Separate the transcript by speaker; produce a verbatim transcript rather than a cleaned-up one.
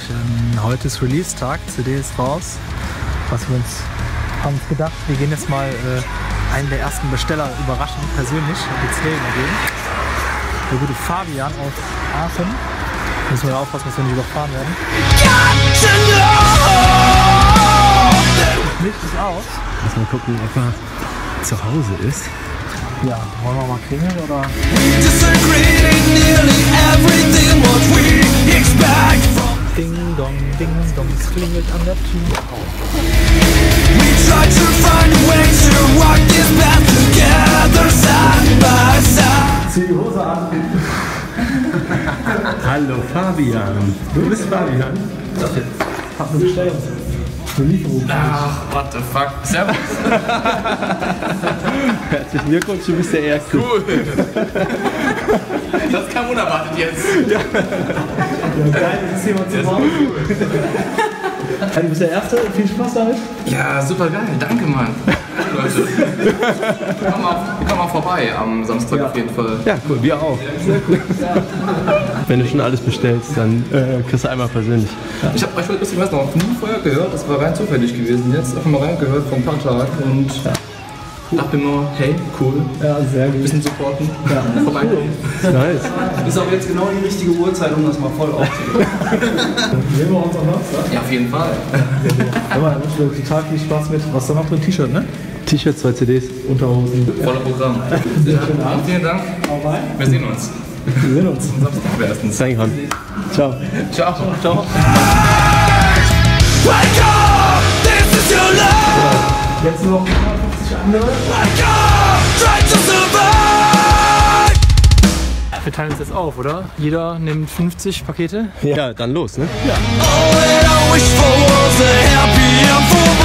Speaker 1: Ähm, heute ist Release-Tag, C D ist raus. Was wir uns haben uns gedacht, wir gehen jetzt mal äh, einen der ersten Besteller überraschen, persönlich, offiziell übergeben. Der gute Fabian aus Aachen. Müssen wir aufpassen, dass wir nicht überfahren werden. Licht ist aus.
Speaker 2: Lass mal gucken, ob er zu Hause ist.
Speaker 1: Ja, wollen wir mal klingeln oder? Ding dong, ding dong, es klingelt an der Tür. Zieh die Hose an.
Speaker 2: Hallo Fabian. Du bist Fabian?
Speaker 1: Hab eine Bestellung. Eine Lieferung.
Speaker 3: Ach, what the fuck. Servus.
Speaker 2: Herzlichen Glückwunsch, du bist der Erste.
Speaker 3: Cool. Das kam unerwartet jetzt.
Speaker 1: Ja, geil, das ist jemand zu Hause. Du bist der Erste, viel Spaß damit.
Speaker 3: Ja, super geil. Danke, Mann. Leute. Komm mal, komm mal vorbei am Samstag
Speaker 1: Ja.
Speaker 3: auf jeden Fall.
Speaker 2: Ja, cool, wir auch. Wenn du schon alles bestellst, dann äh, kriegst du einmal persönlich.
Speaker 3: Ich habe euch heute, ich weiß noch, nie vorher gehört. Das war rein zufällig gewesen. Jetzt einfach mal reingehört vor ein paar Tagen und dachte nur, hey, cool.
Speaker 1: Ja, sehr gut.
Speaker 3: Ein bisschen supporten.
Speaker 1: Ja.
Speaker 3: Vorbeikommen.
Speaker 1: Nice.
Speaker 4: Ist auch jetzt genau die richtige Uhrzeit, um das mal voll aufzunehmen.
Speaker 1: Sehen wir uns am Samstag.
Speaker 3: Ja, auf jeden Fall.
Speaker 1: Aber ich wünsche dir total viel Spaß mit. Was da noch für ein T-Shirt, ne?
Speaker 2: T-Shirts, zwei C Ds.
Speaker 1: Unterhosen.
Speaker 3: Voller Programm.
Speaker 1: Sehr schönen Abend.
Speaker 3: Vielen Dank.
Speaker 1: Hau rein.
Speaker 3: Wir sehen uns.
Speaker 1: Wir sehen uns.
Speaker 3: Am Samstag erstens.
Speaker 2: Zeig ran. Ciao.
Speaker 3: Ciao. Ciao.
Speaker 1: Jetzt noch hundertfünfzig andere. Wir teilen uns jetzt auf, oder? Jeder nimmt fünfzig Pakete.
Speaker 2: Ja, dann los, ne?
Speaker 1: Ja.
Speaker 5: All that I wish for was a happy and full